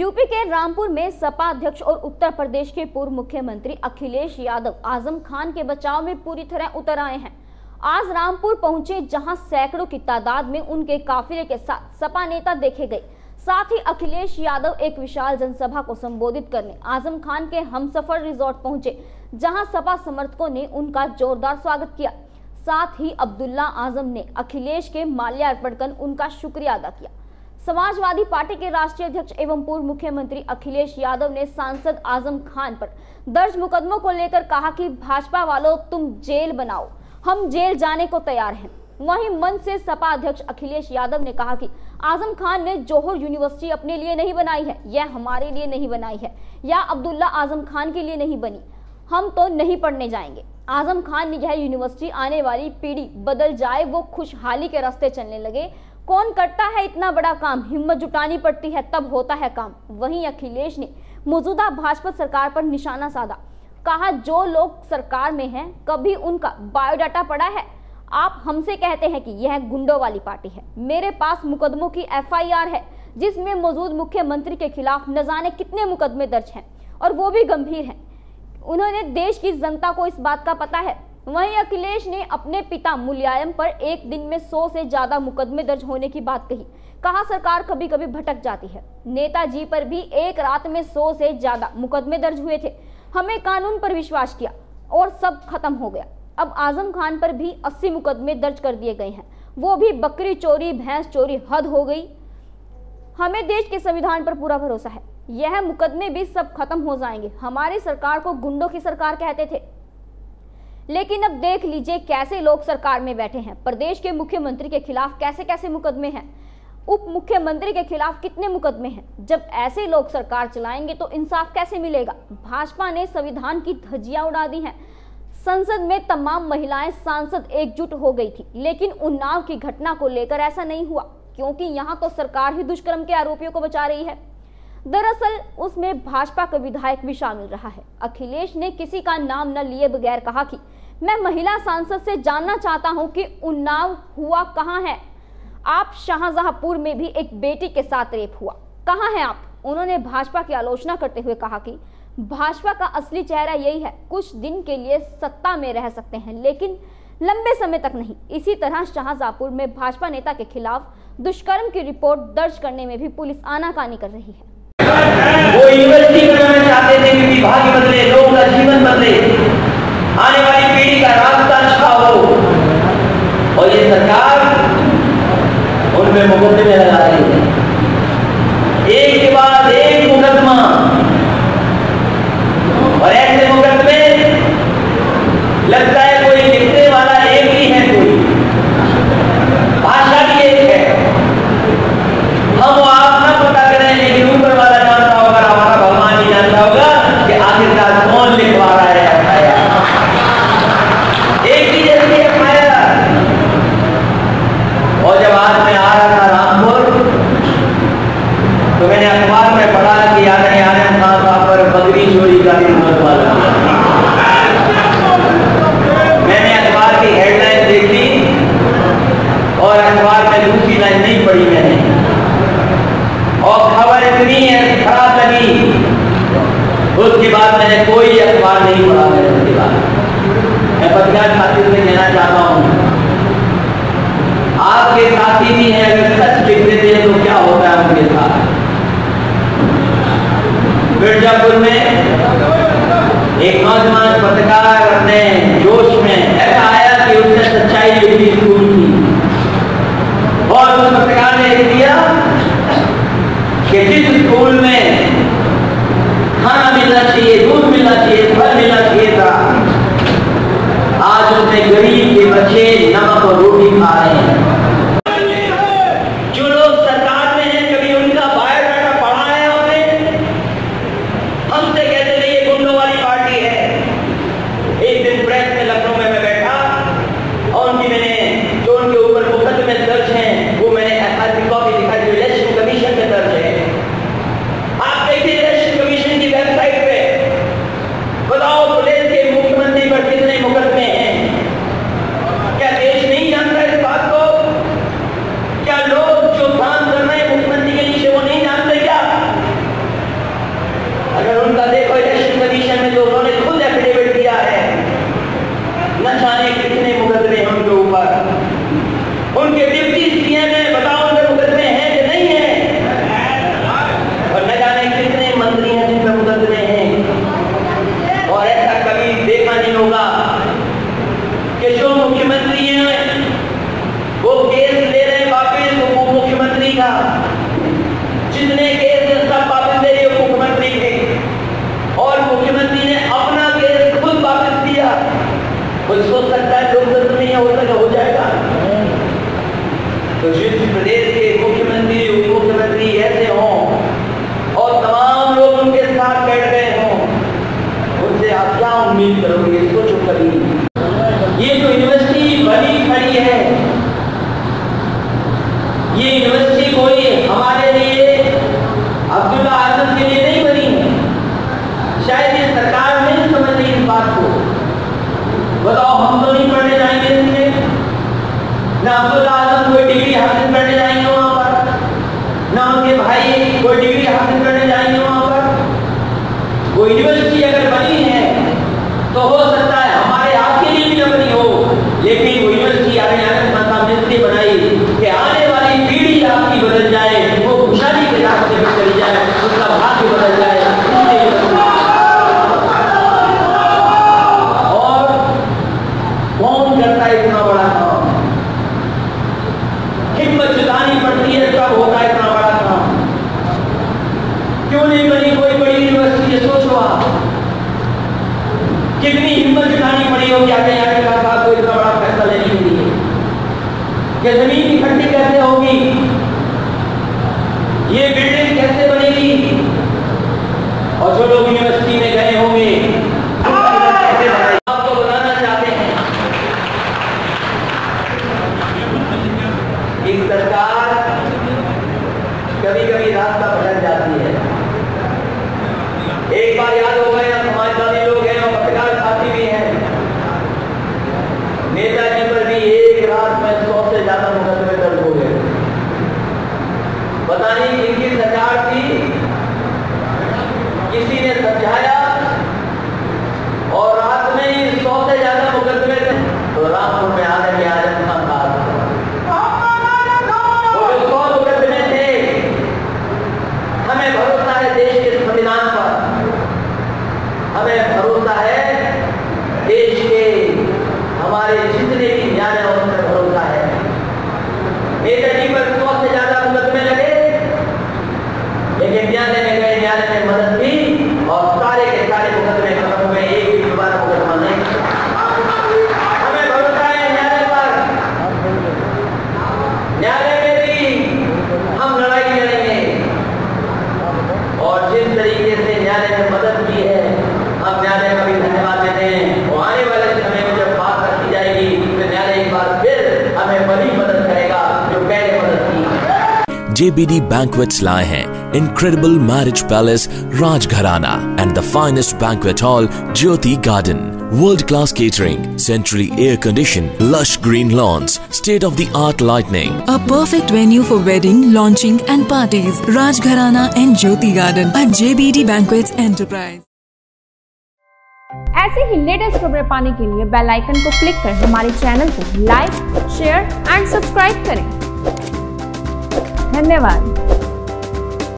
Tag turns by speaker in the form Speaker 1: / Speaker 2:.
Speaker 1: UP के रामपुर में सपा अध्यक्ष और उत्तर प्रदेश के पूर्व मुख्यमंत्री अखिलेश यादव आजम खान के बचाव में पूरी तरह उतर आए हैं। आज रामपुर पहुंचे, जहां सैकड़ों की तादाद में उनके काफिले के साथ सपा नेता देखे गए। साथ ही अखिलेश यादव एक विशाल जनसभा को संबोधित करने आजम खान के हमसफर रिजॉर्ट पहुंचे, जहां सपा समर्थकों ने उनका जोरदार स्वागत किया। साथ ही अब्दुल्ला आजम ने अखिलेश के माल्यार्पण कर उनका शुक्रिया अदा किया। समाजवादी पार्टी के राष्ट्रीय अध्यक्ष एवं पूर्व मुख्यमंत्री अखिलेश यादव ने सांसद आजम खान पर दर्ज मुकदमों को लेकर कहा कि भाजपा वालों, तुम जेल बनाओ, हम जेल जाने को तैयार हैं। वहीं मंच से सपा अध्यक्ष अखिलेश यादव ने कहा कि आजम खान ने जौहर यूनिवर्सिटी अपने लिए नहीं बनाई है, यह हमारे लिए नहीं बनाई है, या अब्दुल्ला आजम खान के लिए नहीं बनी, हम तो नहीं पढ़ने जाएंगे। आजम खान ने यह यूनिवर्सिटी आने वाली पीढ़ी बदल जाए, वो खुशहाली के रास्ते चलने लगे। कौन करता है इतना बड़ा काम, हिम्मत जुटानी पड़ती है तब होता है काम। वहीं अखिलेश ने मौजूदा भाजपा सरकार पर निशाना साधा, कहा जो लोग सरकार में हैं कभी उनका बायोडाटा पड़ा है? आप हमसे कहते हैं कि यह गुंडों वाली पार्टी है। मेरे पास मुकदमों की FIR है, जिसमें मौजूद मुख्यमंत्री के खिलाफ न जाने कितने मुकदमे दर्ज हैं और वो भी गंभीर हैं। उन्होंने देश की जनता को इस बात का पता है। वहीं अखिलेश ने अपने पिता मुलायम पर एक दिन में 100 से ज्यादा मुकदमे दर्ज होने की बात कही। कहा सरकार कभी कभी भटक जाती है। नेताजी पर भी एक रात में 100 से ज्यादा मुकदमे दर्ज हुए थे। हमें कानून पर विश्वास किया और सब खत्म हो गया। अब आजम खान पर भी 80 मुकदमे दर्ज कर दिए गए हैं, वो भी बकरी चोरी, भैंस चोरी, हद हो गई। हमें देश के संविधान पर पूरा भरोसा है, यह मुकदमे भी सब खत्म हो जाएंगे। हमारी सरकार को गुंडों की सरकार कहते थे, लेकिन अब देख लीजिए कैसे लोग सरकार में बैठे हैं। प्रदेश के मुख्यमंत्री के खिलाफ कैसे कैसे मुकदमे हैं, उप मुख्यमंत्री के खिलाफ कितने मुकदमे हैं। जब ऐसे लोग सरकार चलाएंगे तो इंसाफ कैसे मिलेगा? भाजपा ने संविधान की धज्जियां उड़ा दी हैं। संसद में तमाम महिलाएं सांसद एकजुट हो गई थी, लेकिन उन्नाव की घटना को लेकर ऐसा नहीं हुआ, क्योंकि यहाँ तो सरकार ही दुष्कर्म के आरोपियों को बचा रही है। दरअसल उसमें भाजपा का विधायक भी शामिल रहा है। अखिलेश ने किसी का नाम न लिए बगैर कहा कि मैं महिला सांसद से जानना चाहता हूं कि उन्नाव हुआ कहां है। आप शाहजहांपुर में भी एक बेटी के साथ रेप हुआ, कहां हैं आप? उन्होंने भाजपा की आलोचना करते हुए कहा कि भाजपा का असली चेहरा यही है, कुछ दिन के लिए सत्ता में रह सकते हैं लेकिन लंबे समय तक नहीं। इसी तरह शाहजहांपुर में भाजपा नेता के खिलाफ दुष्कर्म की रिपोर्ट दर्ज करने में भी पुलिस आनाकानी कर रही है।
Speaker 2: वो यूनिवर्सिटी बनाना चाहते थे कि विभाग बदले, लोगों का जीवन बदले, आने वाली पीढ़ी का रास्ता अच्छा हो, और ये सरकार उनमें मुकदमे लगा रही है, एक के बाद एक मुकदमा। और ऐसे मुकदमे लगता है कोई लिखने वाला एक ही है, कोई भाषा भी एक है। हम आप ना पता करें, लेकिन ऊपर वाला जानता होगा, हमारा भगवान ही जानता होगा कि आखिरकार कौन लिखवा रहा है FIR। एक ही जैसी FIR। और जब आज मैं आ रहा था रामपुर, तो मैंने अखबार में पढ़ा कि आजम खान साहब पर बकरी चोरी का भी मुकदमा लगा। मैंने अखबार की हेडलाइन देखी और अखबार में दूसरी लाइन नहीं पढ़ी मैंने, और खबर इतनी खराब लगी, उसके बाद मैंने कोई अखबार नहीं पढ़ा। उसके बाद मैं पत्रकार खातिर से कहना चाहता हूँ, आपके साथी भी हैं, अगर सच लिख देते हैं तो क्या होता है उनके साथ। मिर्जापुर में एक नौजवान पत्रकार अपने जोश में ऐसा आया कि उसने सच्चाई लिखी स्कूल की, और उस पत्रकार ने लिख दिया कि जिस स्कूल में खाना मिलना चाहिए, दूध मिलना चाहिए, फल मिलना चाहिए था, आज उसमें गरीब के बच्चे नमक और रोटी खा रहे हैं। जो लोग सरकार में हैं, कभी उनका बायोडाटा पढ़ा है हमने? हमसे कहते नहीं ये गुंडों वाली पार्टी है। एक दिन प्रेस में लखनऊ में मैं बैठा और उनकी मैंने जो उनके ऊपर मुकदमे दर्ज हैं वो मैंने FIR कॉपी दिखाई, जो इलेक्शन कमीशन में दर्ज है। आप देखिए इलेक्शन कमीशन की वेबसाइट पे, बताओ प्रदेश के मुख्यमंत्री पर कितने मुकदमे हैं। क्या देश नहीं जानता इस बात को? भाग्य बदल जाए। और कौन करता है इतना बड़ा काम? हिम्मत जुटानी पड़ती है तब होता है इतना बड़ा काम। क्यों नहीं बनी कोई बड़ी यूनिवर्सिटी? सोचो आप, कितनी हिम्मत जुटानी पड़ी होगी आगे आगे का कोई इतना बड़ा फैसला लेने के लिए। ये जमीन इकट्ठी कैसे होगी? ये बिल्डिंग कैसे बनेगी? और जो लोग यूनिवर्सिटी में गए होंगे कैसे आपको बताना चाहते हैं कि सरकार कभी कभी रास्ता भटक जाती है। एक बार याद होगा, यहाँ समाजवादी लोग हैं और पत्रकार साथी भी हैं, नेताजी पर भी एक रात में 100 से ज्यादा मुकदमे दर्ज हो गए। पता नहीं किनकी सरकार थी, किसी ने समझाया और रात में ही 100 से ज्यादा मुकदमे। तो रामपुर में आने के आजम खान था, वो जो 100 मुकदमे थे। हमें भरोसा है देश के संविधान पर, हमें भरोसा है देश के हमारे जितने भी न्यायालय हैं उन पर भरोसा है। नेताजी पर 100 से ज्यादा मुकदमे लगे, लेकिन न्यायालय में गए, न्यायालय ने मदद की और सारे के सारे मुकदमे खत्म हुए। एक भी दोबारा मुकदमा नहीं। हमें भरोसा है न्यायालय पर। न्यायालय में भी हम लड़ाई लड़ेंगे और जिस तरीके से न्यायालय ने मदद की है, हम न्यायालय का भी धन्यवाद देते हैं। और आने वाले समय में जब बात रखी जाएगी तो न्यायालय एक बार फिर हमें बड़ी मदद करेगा जो पहले मदद की।
Speaker 3: JBD Banquets लाए हैं incredible marriage palace Rajgharana and the finest banquet hall Jyoti Garden. World-class catering, centrally air-conditioned, lush green lawns, state-of-the-art lighting.
Speaker 4: A perfect venue for wedding, launching and parties. Rajgharana and Jyoti Garden at JBD Banquets Enterprise.
Speaker 5: ऐसे ही latest खबरें पाने के लिए bell icon को click कर हमारे channel को like, share and subscribe करें। धन्यवाद।